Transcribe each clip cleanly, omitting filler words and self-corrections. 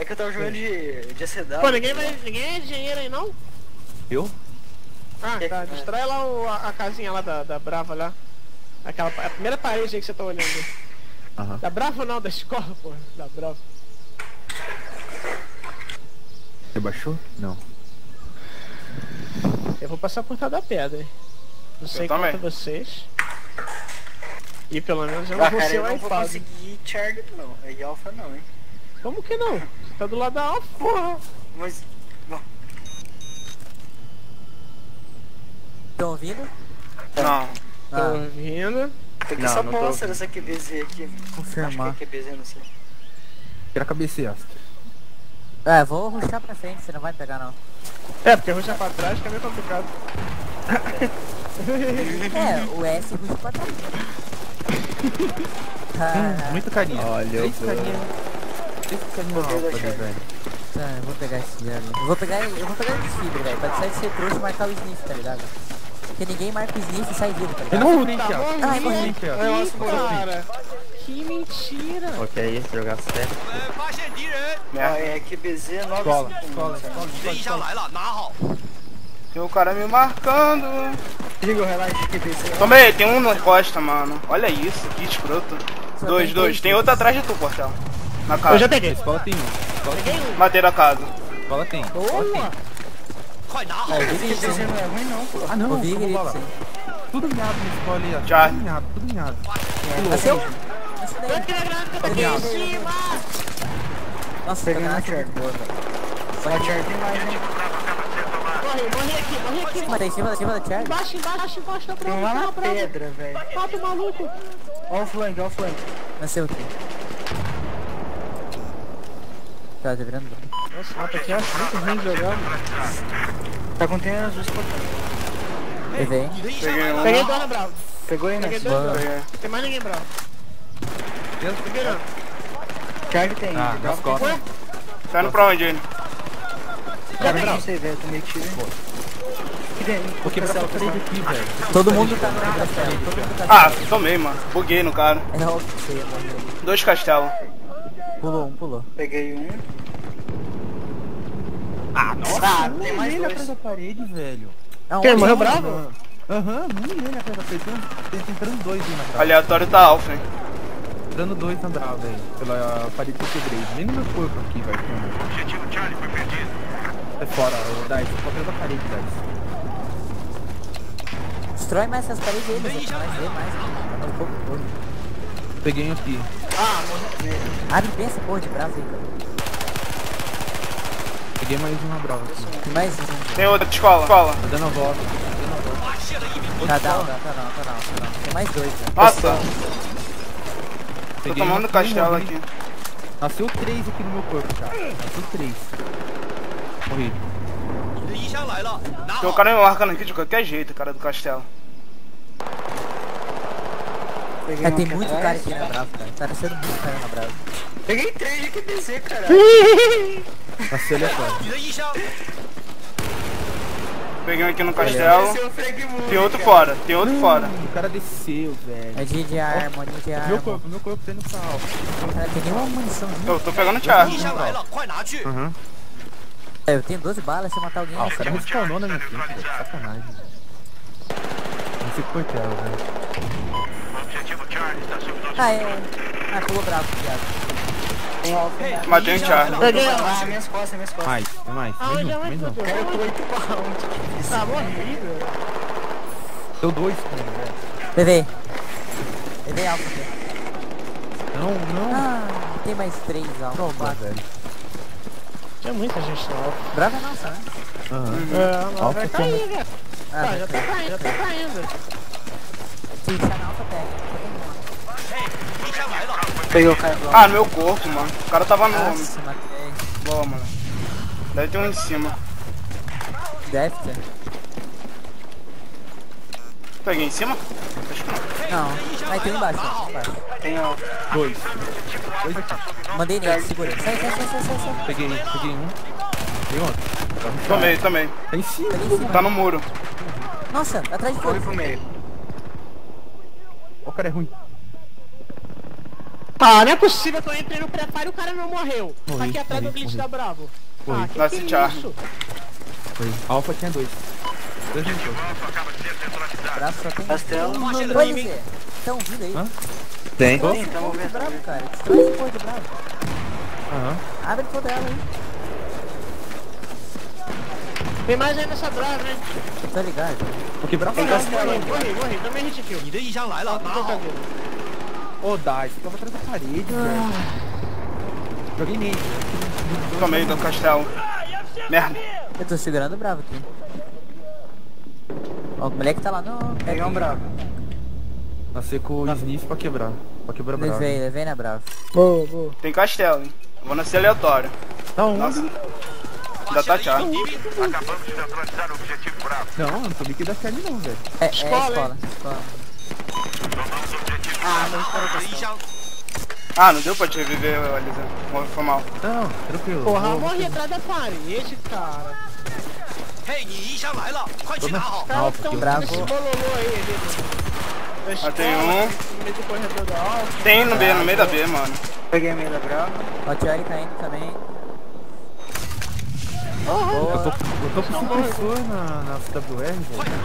que eu tava jogando de ACW. Pô, ninguém é engenheiro aí não? Eu? Ah, tá. Destrói lá a casinha lá da Brava lá. A primeira parede aí que você tá olhando. Aham. Da Brava não, da escola, pô. Da Brava. Você baixou? Não. Eu vou passar por trás da pedra, hein. Não sei também. quanto vocês. E pelo menos eu não vou cara, ser eu o não vou iPad. conseguir Charlie não. É Alpha não, hein. Como que não? Você tá do lado da Alpha, porra. Mas... Bom, Estão ouvindo? Não. Tô Ah, ouvindo. tem que Não, só não tô mostra essa QBZ aqui. confirmar. Acho que é QBZ, não sei. Tira a cabeça, Astra. É, vou rushar pra frente, você não vai pegar não. É, porque rushar pra trás que é meio complicado. É, o S rusha pra trás. Muito carinho. Olha, eu Três carinha. Três carinha alfa ali, velho. Tá, eu vou pegar esse ali. Eu vou pegar esse fibra, velho. Pra deixar de ser trouxa e marcar o sniff, tá ligado? Porque ninguém marca o sniff e sai vivo, tá Eu ligado? não vou frente, Tá Astra. Ai, morri. Frente, Astra. Ih, cara. Que mentira. Ok, jogar sério. Ó, é QBZ Escola, 951. escola. Tem um cara me marcando. Liga o relógio de QBZ. Tomei, tem um na costa, mano. Olha isso, que escroto. Só Dois. Tem outro atrás de tu, Portela. Na Eu já casa. peguei. Escola tem um. Escola tem um. Matei da casa. Escola tem. Boa. É, eu vi QBZ não é ruim não, pô. Ah, não. Eu vi Vamos grito, lá. sim. Tudo miado na escola aí, Astra. Já. Tudo miado, tudo miado. Nasceu? Nasceu Eu daí. quero a granada que eu peguei em cima. Nossa, Peguei tá na granada Charlie. muito boa, velho. Só a Charlie tem mais, hein. Morri aqui. Em cima da Charlie. Embaixo, tá Tem pronto, um lá tá na pronto. pedra, velho. Mata o maluco. Ó o flank, ó o flank. Nasceu aqui. Tá virando. Nossa, mata aqui, acho muito ruim de jogar, mano. Tá contendo as duas portas. Ele vem. Peguei um. Peguei dois na Bravo. Pegou aí, né? Peguei dois. Peguei. Tem mais ninguém bravo. Peguei não. Charlie tem. Ah, nas costas. Tá indo pra onde ele? Charlie não sei, velho. Eu tomei tiro. Que tem? Vou quebrar essa parede aqui, velho. Todo mundo tá no castelo. Todo mundo tá Ah, tomei, mano. Buguei no cara. É óbvio que você ia morrer ali. 2 castelos. Pulou. Peguei um. Ah, nossa. Ah, tem mais Ele dois. atrás da parede, velho. Aonde? Quem, morreu bravo? Aham, ele atrás da parede. Tem entrando dois aí na brava. Aleatório tá alfa, hein. Entrando dois na brava, velho. Pela parede que eu quebrei. Nem no meu corpo aqui, velho. Objetivo Charlie foi perdido. Sai fora, o Dice. Eu tô atrás da parede, Dice. Destrói mais essas paredes aí, mas mais vê mais. Tá um pouco todo. Peguei um aqui. Abre bem essa porra de braço aí, cara. Peguei mais um na brava aqui. Tem mais um. Tem outra escola. Tá dando a volta. Tá não. Tem mais dois, né? Nossa, tô Peguei tomando um aqui, castelo morri. aqui. Nasceu 3 aqui no meu corpo, cara. Nasceu 3. Morri. Tem um cara me marcando aqui de qualquer jeito, cara do castelo. Peguei Cara, um tem aqui muito atrás. cara aqui na Brava, cara. Tá nascendo muito cara na Brava. Peguei 3 de QBZ, cara. Nasceu ali agora. Peguei um aqui no castelo. Esse é o Frank Moore, Tem outro cara. fora, tem outro fora. O cara desceu, velho. É de arma, de arma. Meu corpo tá indo pra alta. Cara, tem nenhuma munição. Eu tô pegando Charlie. Aham. É, eu tenho 12 balas, se eu matar alguém, Ah, o cara respawnou na minha frente, velho. Sacanagem, velho. Não sei por que ela, velho. Objetivo Charlie está sob nosso pulou bravo, viado. Tem alfa. Matei um Charlie. Peguei Ah, minhas costas. Mais, tem mais. Aonde Mais é um, mais mais um. Cara, eu tô 8 rounds. Tá morrido. Deu 2 com ele, velho. Levei alfa aqui. Não. Ah, tem mais 3 alfa. Droga, velho. Tinha muita gente na Alpha. Brava é nossa, né? Aham. Mas Alpha vai tem cair, velho. Ah, Tá, já tá caindo. Se deixar na alfa, pega. Peguei o cara do Ah, no meu corpo, mano. O cara tava no... Nossa, matei. Boa, mano. Deve ter um em cima. Deve ter. Peguei em cima? Não. Aí tem um embaixo, ó. Embaixo. Tem alfa. 2 aqui. Mandei nele, segura. Sai. Peguei um. Peguei outro. Tá no chão. Tomei. Tá em cima. Peguei em cima. Tá no muro. Nossa, atrás de Foi fogo. pro meio. Ó, o cara é ruim. Ah, não é possível que eu entrei no preparo e o cara não morreu. Morri, Aqui atrás do morri, glitch morri. da Bravo. Foi. Ah, que Nossa, é Charlie. isso? Foi. Alpha tinha 2. 2 minutos. Acaba de ser centralizado. Bravo só tem. Castelo. Oi, Zé. Estão vindo aí. Hã? Tem. Destrói Tem, esse tamo porra de vendo. Bravo, cara. Destrói esse porra de Bravo. Aham. Abre toda ela aí. Tem mais aí nessa Bravo, hein? Tá ligado? Vou quebrar Tem o castelo. Morri, também hit kill. Ô, Dice, tava atrás da parede, velho. Joguei nele. Tomei do castelo. Merda. Eu tô segurando o Bravo aqui. Ó, o moleque tá lá no... Pegar um bravo. Nascer com o sniff pra quebrar. Pra quebrar bravo. Levei na Bravo. Boa. Tem castelo, hein? Eu vou nascer aleatório. Tá onde? Nossa. Ainda tá Charlie. Acabamos de centralizar o objetivo Bravo. Não, eu não tô que da série não, velho. É Escola, escola. Tomamos o objetivo Ah, não deu pra te reviver, Elisa. Foi mal. Não, tranquilo. Porra, Vou- morri atrás da parede, cara. Tô na Os caras Alpha, tão aqui, ó. Bravo. esse bololô aí, ali. Da escola, tem um. No meio do corredor da alta. Tem no B, no meio da B, mano. Peguei a meia da brava. Ó, o Charlie caindo também. Eu Boa. tô com supressor na CWR, velho.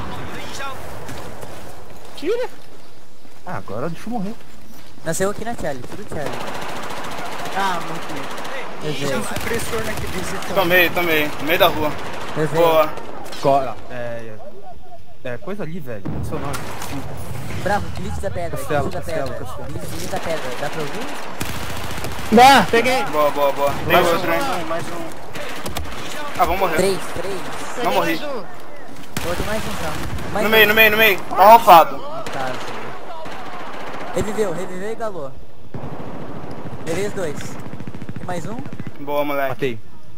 Tira. Ah, agora deixa eu morrer. Nasceu aqui na Charlie, tudo Charlie. Ah, muito bem. Levei. Tem um supressor naquele desse. Tomei. No meio da rua. Levei. Boa. Escola. É coisa ali, velho. Não sei o nome. Bravo, glitch da pedra, Castelo, glitch da pedra. castelo. Glitch da pedra. Dá pra ouvir? Dá, peguei. Boa. Tem Mais outro, hein? um, mais um. Ah, vamos morrer. 3. Não morri. Mais um. Outro mais um já. Mais No um. meio. Tá arrofado. No caso. Reviveu e galou. Levei os 2. Tem mais um? Boa, moleque. Matei.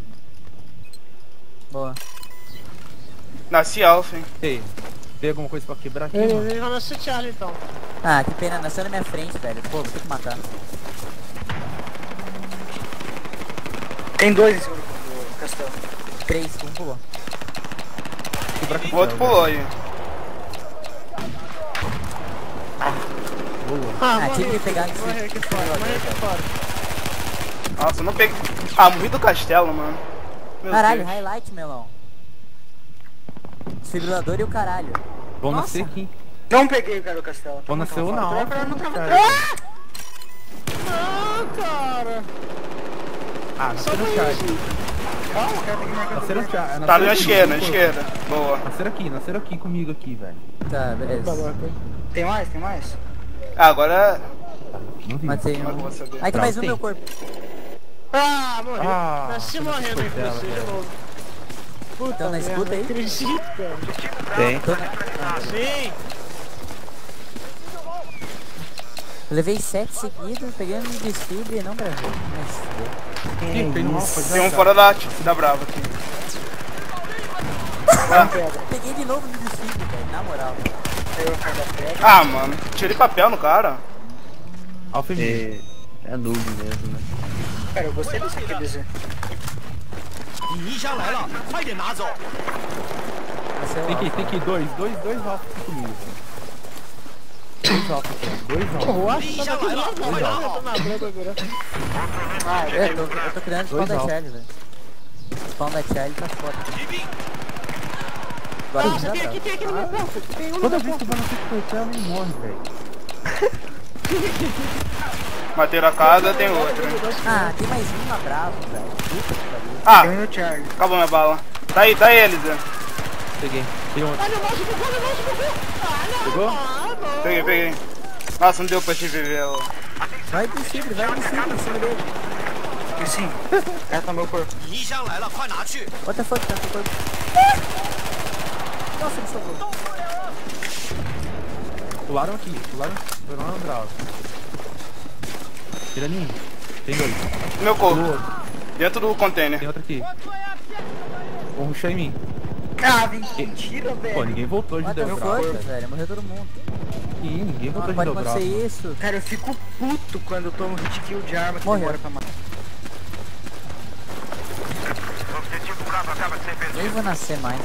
Boa. Nasci alfa, hein? Ei, tem alguma coisa pra quebrar aqui? Ele mano? vai nascer Charlie então. Ah, que pena, nasceu na minha frente, velho. Pô, vou ter que matar. Tem dois em cima do castelo. 3, um pulou. Quebrar aqui, O outro velho. pulou aí. Boa. Ah, tive que pegar esse... Morri aqui fora. Nossa, eu não peguei. Ah, morri do castelo, mano. Meu Caralho, Deus. highlight, melão. Desfibrilador e o caralho. Vou Nossa. nascer aqui. Não peguei o cara do castelo. Vou nascer ou na Não, Alpha. não tava. cara. Não, cara. Ah, nascer no Charlie. Calma, o cara tem que marcar Nascer no Charlie. Tá na esquerda, Boa. Nascer aqui comigo aqui, velho. Tá, beleza. Tem mais? Tem mais? Ah, agora. Não vi. Matei Como é que eu um. vou saber? Aí tem mais um Tem. no meu corpo. Ah, morri. Ah, Nasci foi morrendo na em dela, você de velho. novo. Puta Então, na merda, escuta aí? não acredito, cara. Tem. Sim. Eu levei 7 seguidos, peguei um desfibre e não gravei. Mas... Ih, tem no Alpha já. Tem um fora da Brava aqui. Peguei de novo no desfibre, velho, na moral. Pegou o cara da pedra. Ah, mano. Tirei papel no cara. Alpha e É noob mesmo, né? Cara, eu gostei desse aqui, desse. Tem que ir dois Alpha aqui comigo, velho. 2 Alpha aqui, ó. 2 Alpha. Eu acho que tá aqui lá, velho. Eu tô na brava agora. Ah, Eu tô criando spawn Dois da altos. Charlie, velho. Spawn da Charlie tá foda. Agora Nossa, já tem dá. aqui no meu corpo. Tem um no Toda meu vez que corpo. eu vou nascer com o Coitelo, ele morre, velho. Bateram a casa, tem outro. Hein? Ah, tem mais um na Bravo, velho. Puta que pariu. Ah, tem no Charlie. acabou minha bala. Tá aí, Elisa. Peguei. Tem outro. Olha o mouse do gol, Ah, não. Pegou? Ah, não. Peguei. Nossa, não deu pra te viver. Ó. Vai pro Cibre, vai pro Cibre, em cima dele. Porque sim, o cara tá no meu corpo. What the fuck, tá no corpo. Nossa, ele sobrou. Pularam aqui, pularam na Brava. Tiraninho. Tem dois. Meu Do corpo. outro. Dentro do container. Tem outro aqui. Vão rushar em mim. Ah, mentira, Pô, velho. ninguém voltou de What the Delbravo. fuck, velho, morreu todo mundo. Ih, ninguém Não, voltou não de pode acontecer Delbravo. isso. Cara, eu fico puto quando eu tomo hit kill de arma que Morreu. demora pra matar. O objetivo Bravo acaba de ser perdido. Nem vou nascer mais.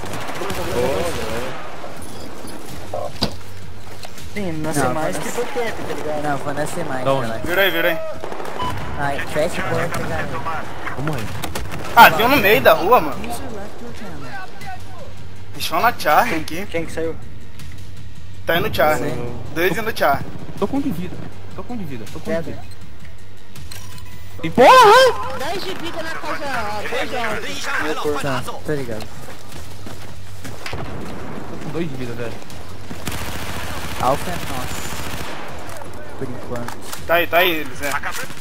Sim, não sei Não, mais mas- que foi tempo, tá ligado? Não, vou nascer mais, Da onde? relaxa. Vira aí. Ai, fecha a porta, cara. Vou morrer. Ah, tem um no meio da rua, mano. Deixa eu na charge aqui. Quem que saiu? Tá indo charge. Sim. 2 indo charge. Tô com de vida. Tô com de vida. Tô com de Pedra. vida. Tem porra! 10 de vida na casa 2 horas. Tá, tô ligado. Tô com 2 de vida, velho. Alpha é nosso. Por enquanto. Tá aí, Zé.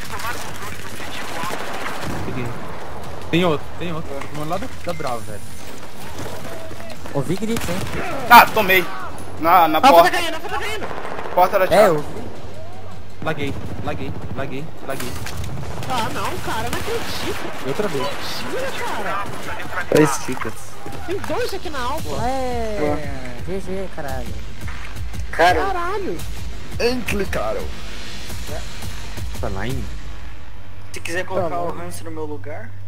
Peguei. Tem outro. Tô tomando lá da Brava, velho. Ouvi grito, hein? Ah, tomei. Na Alfa tá porta. caindo, Alfa tá caindo. Porta da É, charge. eu ouvi. Laguei. Ah, não, cara, não acredito. Outra vez. Mentira, cara. 2 tickets. Tem 2 aqui na Alfa. É, GG, caralho. Cara, Caralho. Tá lá em... se quiser colocar o Hans no meu lugar,